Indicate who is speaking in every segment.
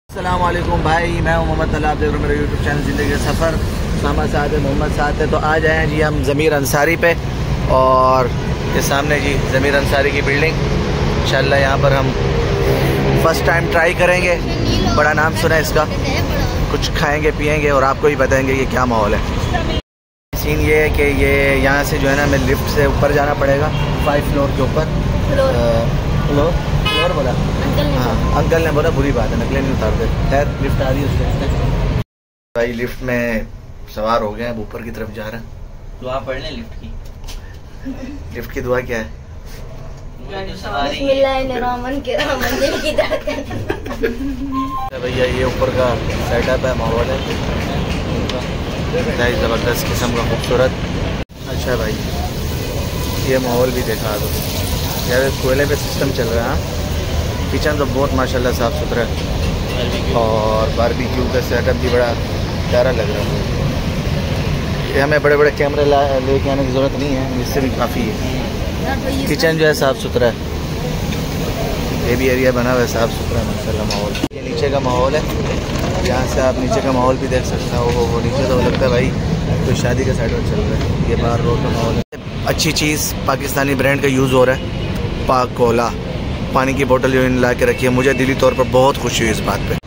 Speaker 1: अस्सलाम वालेकुम भाई, मैं हूं मोहम्मद तला, आप देख रहे हो मेरा यूट्यूब चैनल ज़िंदगी का सफ़र। सामा साथ है, मोहम्मद साथ है। तो आज आए हैं जी हम ज़मीर अंसारी पे, और ये सामने जी ज़मीर अंसारी की बिल्डिंग। इंशाल्लाह यहाँ पर हम फ़र्स्ट टाइम ट्राई करेंगे। बड़ा नाम सुना है इसका, कुछ खाएँगे पिएँगे और आपको ही बताएँगे ये क्या माहौल है। सीन ये है कि ये यहाँ से जो है ना, हमें लिफ्ट से ऊपर जाना पड़ेगा 5 फ्लोर के ऊपर। फ्लोर बोला हाँ, अंकल ने बोला बुरी बात है, नकलें नहीं उतारते। खैर लिफ्ट आ रही है उसमें। भाई लिफ्ट में सवार हो गए हैं, अब ऊपर की तरफ जा रहे हैं।
Speaker 2: दुआ पढ़ लें लिफ्ट की।
Speaker 1: लिफ्ट की दुआ क्या है? भैया ये ऊपर का सेटअप है, माहौल है ज़बरदस्त किस्म का, खूबसूरत। अच्छा भाई ये माहौल भी देखा दो यार, कोयले पे सिस्टम चल रहा है। किचन तो बहुत माशाल्लाह साफ़ सुथरा है, और बारबेक्यू का सेटअप भी बड़ा प्यारा लग रहा है। ये हमें बड़े बड़े कैमरे लेके आने की ज़रूरत नहीं है, इससे भी काफ़ी है। किचन जो है साफ़ सुथरा है, ये भी एरिया बना हुआ है साफ़ सुथरा माशाल्लाह माहौल। ये नीचे का माहौल है, यहाँ से आप नीचे का माहौल भी देख सकते हो। वो नीचे तो लगता है भाई कोई शादी का सेटअप चल रहा है। ये बाहर रोड का माहौल है। अच्छी चीज़ पाकिस्तानी ब्रांड का यूज़ हो रहा है, पाक कोला पानी की बोतल जो ला के रखी है। मुझे दिली तौर पर बहुत खुशी हुई इस बात पे।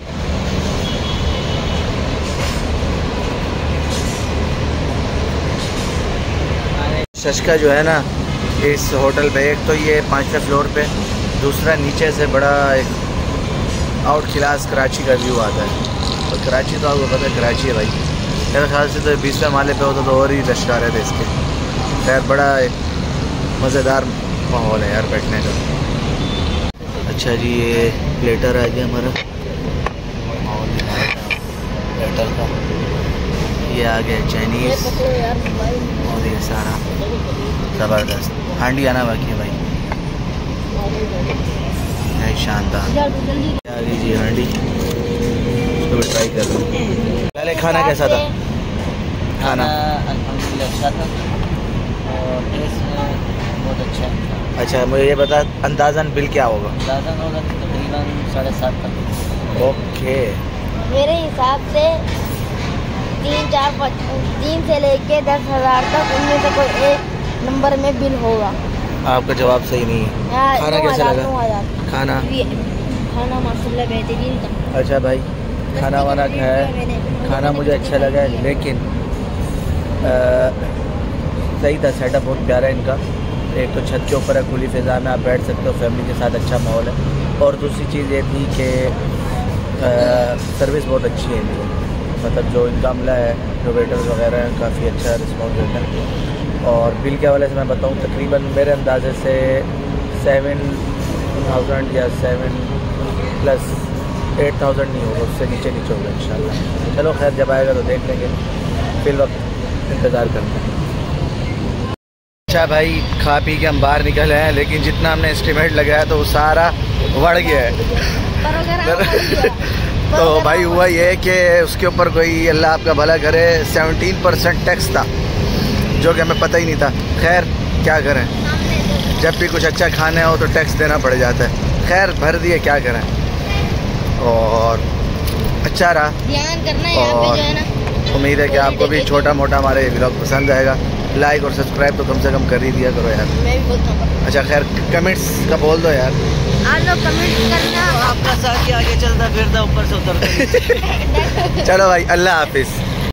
Speaker 1: शशका जो है ना इस होटल पे, एक तो ये 5वें फ्लोर पे, दूसरा नीचे से बड़ा एक आउट क्लास कराची का व्यू आता है। और कराची तो आपको पता है कराची है भाई, मेरे ख्याल से तो 20वें माले पे होता तो और ही लश्कार रहते इसके। खैर बड़ा एक मज़ेदार माहौल है यार बैठने का। अच्छा जी ये प्लेटर आ गया हमारा, प्लेटर का ये आ गया चाइनीज़, और ये सारा ज़बरदस्त। हांडी आना बाकी है भाई, शानदार। आ गई जी हांडी, उसको भी ट्राई कर रहा हूँ। पहले खाना कैसा था? खाना
Speaker 2: अल्हम्दुलिल्लाह अच्छा था, और टेस्ट बहुत अच्छा है।
Speaker 1: अच्छा मुझे ये बता, अंदाज़न बिल क्या होगा?
Speaker 2: अंदाज़न होगा तकरीबन 7.5 तक।
Speaker 1: ओके,
Speaker 3: मेरे हिसाब से 3 से लेके 10,000 तक उनमें से कोई एक नंबर में बिल होगा।
Speaker 1: आपका जवाब सही नहीं है। खाना कैसा लगा? खाना
Speaker 3: माशाल्लाह बेहतरीन था।
Speaker 1: अच्छा भाई खाना वाना खाया, खाना मुझे अच्छा लगा है, लेकिन सही था, सेटअप बहुत प्यारा है इनका। एक तो छत के ऊपर है, खुली फिजा में आप बैठ सकते हो फैमिली के साथ, अच्छा माहौल है। और दूसरी चीज़ ये थी कि सर्विस बहुत अच्छी है इनकी, मतलब जो इनका अमला है, जो वेटर्स वगैरह हैं, काफ़ी अच्छा रिस्पॉन्स देते हैं। और बिल के हवाले से मैं बताऊँ, तकरीबन मेरे अंदाजे से 7,000 या 7 प्लस 8,000 नहीं होगा, उससे नीचे होगा इंशाल्लाह। चलो खैर जब आएगा तो देख लेंगे, फिर वक्त इंतज़ार करते हैं। अच्छा भाई खा पी के हम बाहर निकले हैं, लेकिन जितना हमने एस्टिमेट लगाया तो वो सारा बढ़ गया है। तो भाई हुआ ये कि उसके ऊपर कोई अल्लाह आपका भला करे 17% टैक्स था, जो कि हमें पता ही नहीं था। खैर क्या करें, जब भी कुछ अच्छा खाना हो तो टैक्स देना पड़ जाता है। खैर भर दिए, क्या करें, और अच्छा रहा।
Speaker 3: ध्यान करना है यहाँ पे जो है ना।
Speaker 1: उम्मीद है कि आपको भी छोटा मोटा हमारे व्लॉग पसंद आएगा। लाइक और सब्सक्राइब तो कम से कम कर ही दिया करो यार।
Speaker 3: मैं भी बोलता हूँ।
Speaker 1: अच्छा खैर कमेंट्स का बोल दो यार।
Speaker 3: आप लोग कमेंट करना।
Speaker 2: आपका साथ ही आगे चलता फिरता ऊपर से उतरता।
Speaker 1: चलो भाई अल्लाह हाफिज़।